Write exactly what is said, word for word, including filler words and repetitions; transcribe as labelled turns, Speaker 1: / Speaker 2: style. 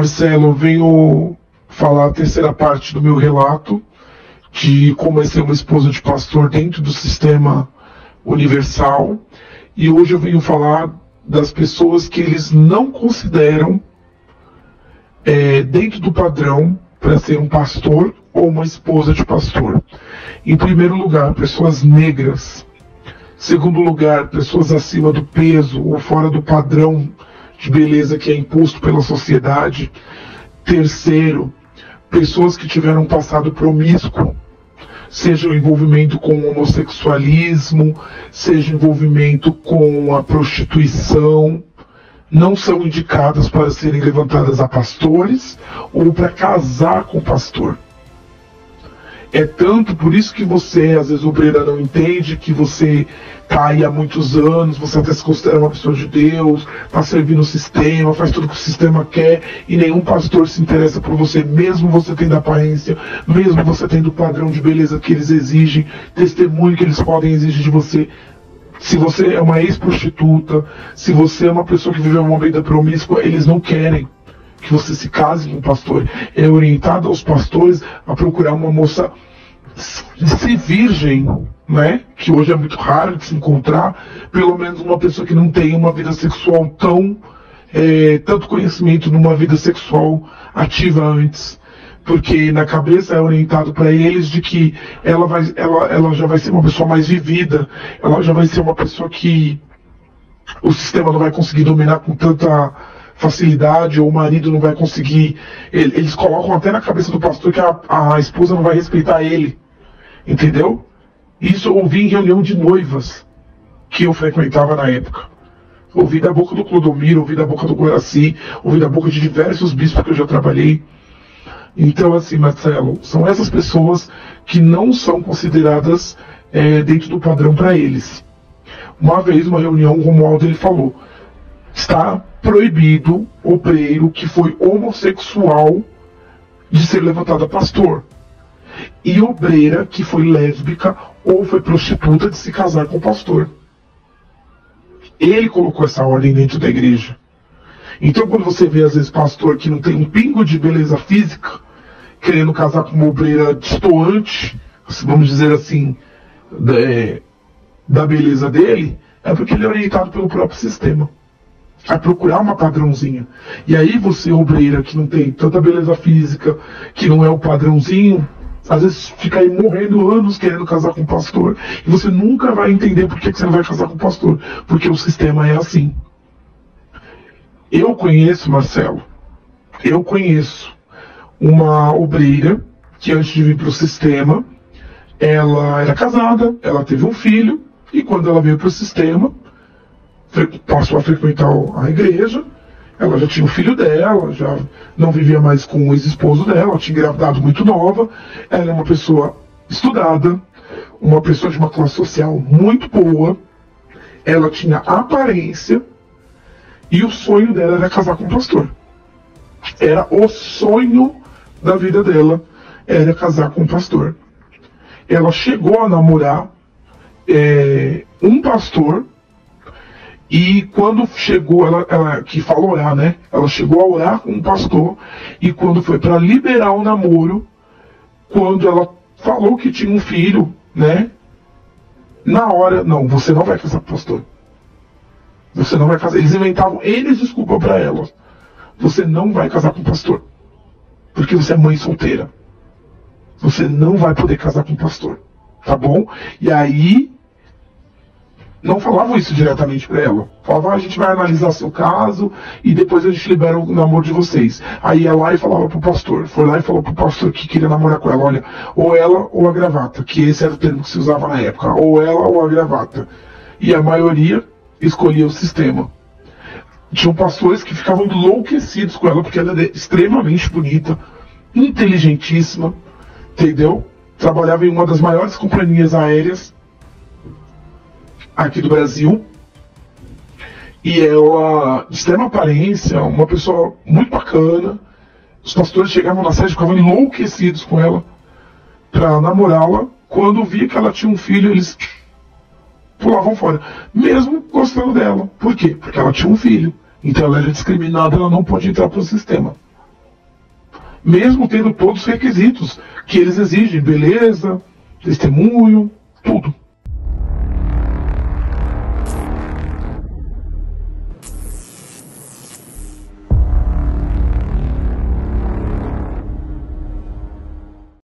Speaker 1: Marcelo, eu venho falar a terceira parte do meu relato de como é ser uma esposa de pastor dentro do sistema universal. E hoje eu venho falar das pessoas que eles não consideram é, dentro do padrão para ser um pastor ou uma esposa de pastor. Em primeiro lugar, pessoas negras. Segundo lugar, pessoas acima do peso ou fora do padrão de beleza que é imposto pela sociedade. Terceiro, pessoas que tiveram um passado promíscuo, seja o envolvimento com o homossexualismo, seja envolvimento com a prostituição, não são indicadas para serem levantadas a pastores ou para casar com pastor. É tanto por isso que você, às vezes, obreira, não entende que você está aí há muitos anos, você até se considera uma pessoa de Deus, está servindo o sistema, faz tudo que o sistema quer, e nenhum pastor se interessa por você, mesmo você tendo aparência, mesmo você tendo o padrão de beleza que eles exigem, testemunho que eles podem exigir de você. Se você é uma ex-prostituta, se você é uma pessoa que viveu uma vida promíscua, eles não querem que você se case com um pastor. É orientado aos pastores a procurar uma moça se virgem, né? Que hoje é muito raro de se encontrar, pelo menos uma pessoa que não tenha uma vida sexual tão, é, tanto conhecimento numa vida sexual ativa antes. Porque na cabeça é orientado para eles de que ela, vai, ela, ela já vai ser uma pessoa mais vivida, ela já vai ser uma pessoa que o sistema não vai conseguir dominar com tanta facilidade, ou o marido não vai conseguir. Eles colocam até na cabeça do pastor que a, a esposa não vai respeitar ele, entendeu? Isso eu ouvi em reunião de noivas que eu frequentava na época. Ouvi da boca do Clodomiro, ouvi da boca do Guaraci, ouvi da boca de diversos bispos que eu já trabalhei. Então, assim, Marcelo, são essas pessoas que não são consideradas é, dentro do padrão para eles. Uma vez, uma reunião, o Romualdo ele falou: está proibido obreiro que foi homossexual de ser levantado a pastor, e obreira que foi lésbica ou foi prostituta de se casar com o pastor. Ele colocou essa ordem dentro da igreja. Então, quando você vê, às vezes, pastor que não tem um pingo de beleza física, querendo casar com uma obreira destoante, vamos dizer assim, da, da beleza dele, é porque ele é orientado pelo próprio sistema a procurar uma padrãozinha. E aí você, obreira, que não tem tanta beleza física, que não é o padrãozinho, às vezes fica aí morrendo anos querendo casar com o pastor, e você nunca vai entender por que você não vai casar com o pastor, porque o sistema é assim. Eu conheço, Marcelo, eu conheço uma obreira que antes de vir para o sistema, ela era casada, ela teve um filho, e quando ela veio para o sistema, passou a frequentar a igreja, ela já tinha o filho dela, já não vivia mais com o ex-esposo dela, ela tinha engravidado muito nova, ela é uma pessoa estudada, uma pessoa de uma classe social muito boa, ela tinha aparência, e o sonho dela era casar com um pastor. Era o sonho da vida dela, era casar com um pastor. Ela chegou a namorar é, um pastor, e quando chegou, ela, ela que falou orar, né? Ela chegou a orar com um pastor, e quando foi para liberar o namoro, quando ela falou que tinha um filho, né? Na hora, não, você não vai casar com o pastor. Você não vai casar. Eles inventavam eles desculpa para ela. Você não vai casar com o pastor, porque você é mãe solteira. Você não vai poder casar com o pastor, tá bom? E aí não falavam isso diretamente para ela. Falavam: ah, a gente vai analisar seu caso e depois a gente libera o namoro de vocês. Aí ia lá e falava pro pastor. Foi lá e falou pro pastor que queria namorar com ela: olha, ou ela ou a gravata, que esse era o termo que se usava na época. Ou ela ou a gravata. E a maioria escolhia o sistema. Tinham pastores que ficavam enlouquecidos com ela, porque ela era extremamente bonita, inteligentíssima, entendeu? Trabalhava em uma das maiores companhias aéreas aqui do Brasil, e ela, de extrema aparência, uma pessoa muito bacana. Os pastores chegavam na sede e ficavam enlouquecidos com ela para namorá-la. Quando via que ela tinha um filho, eles pulavam fora, mesmo gostando dela. Por quê? Porque ela tinha um filho, então ela era discriminada, ela não pode entrar para o sistema. mesmo tendo todos os requisitos que eles exigem, beleza, testemunho, tudo.